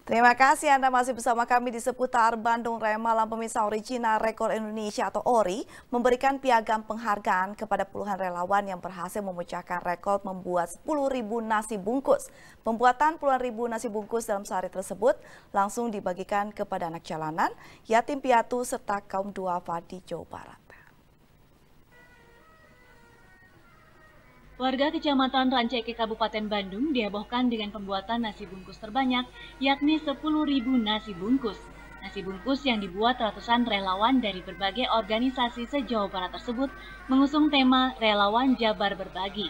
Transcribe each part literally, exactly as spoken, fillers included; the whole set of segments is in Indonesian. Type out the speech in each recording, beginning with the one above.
Terima kasih Anda masih bersama kami di seputar Bandung Raya Malam. Pemirsa, Original Rekor Indonesia atau O R I memberikan piagam penghargaan kepada puluhan relawan yang berhasil memecahkan rekor membuat sepuluh ribu nasi bungkus. Pembuatan puluhan ribu nasi bungkus dalam sehari tersebut langsung dibagikan kepada anak jalanan, yatim piatu, serta kaum duafa di Jawa Barat. Warga Kecamatan Rancaike Kabupaten Bandung dihebohkan dengan pembuatan nasi bungkus terbanyak, yakni sepuluh ribu nasi bungkus. Nasi bungkus yang dibuat ratusan relawan dari berbagai organisasi se-Jawa Barat tersebut mengusung tema Relawan Jabar Berbagi.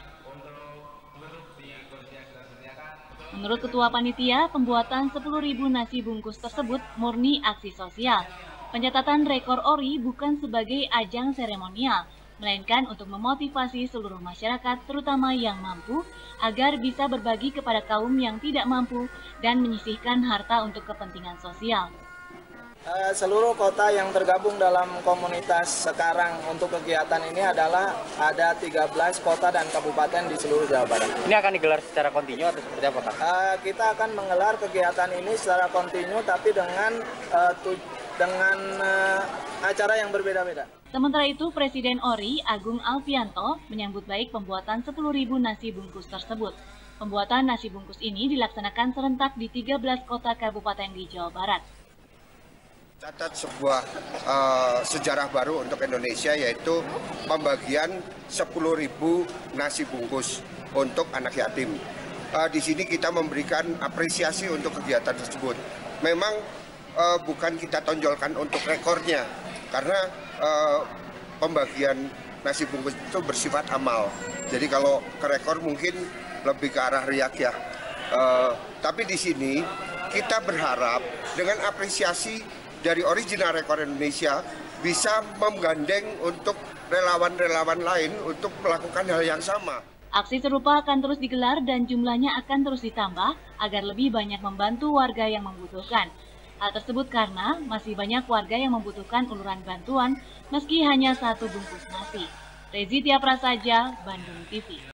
Menurut Ketua Panitia, pembuatan sepuluh ribu nasi bungkus tersebut murni aksi sosial. Pencatatan rekor O R I bukan sebagai ajang seremonial, melainkan untuk memotivasi seluruh masyarakat, terutama yang mampu, agar bisa berbagi kepada kaum yang tidak mampu dan menyisihkan harta untuk kepentingan sosial. Seluruh kota yang tergabung dalam komunitas sekarang untuk kegiatan ini adalah ada tiga belas kota dan kabupaten di seluruh Jawa Barat. Ini akan digelar secara kontinu atau seperti apa, Pak? Uh, kita akan menggelar kegiatan ini secara kontinu, tapi dengan uh, dengan uh, acara yang berbeda-beda. Sementara itu, Presiden O R I Agung Alfianto menyambut baik pembuatan sepuluh ribu nasi bungkus tersebut. Pembuatan nasi bungkus ini dilaksanakan serentak di tiga belas kota kabupaten di Jawa Barat. Catat sebuah uh, sejarah baru untuk Indonesia, yaitu pembagian sepuluh ribu nasi bungkus untuk anak yatim. Uh, di sini kita memberikan apresiasi untuk kegiatan tersebut. Memang uh, bukan kita tonjolkan untuk rekornya, karena uh, pembagian nasi bungkus itu bersifat amal. Jadi kalau ke rekor mungkin lebih ke arah riak ya. Uh, tapi di sini kita berharap dengan apresiasi dari Original Rekor Indonesia bisa menggandeng untuk relawan-relawan lain untuk melakukan hal yang sama. Aksi serupa akan terus digelar dan jumlahnya akan terus ditambah agar lebih banyak membantu warga yang membutuhkan. Hal tersebut karena masih banyak warga yang membutuhkan uluran bantuan meski hanya satu bungkus nasi. Rezi Tiaprasaja, Bandung T V.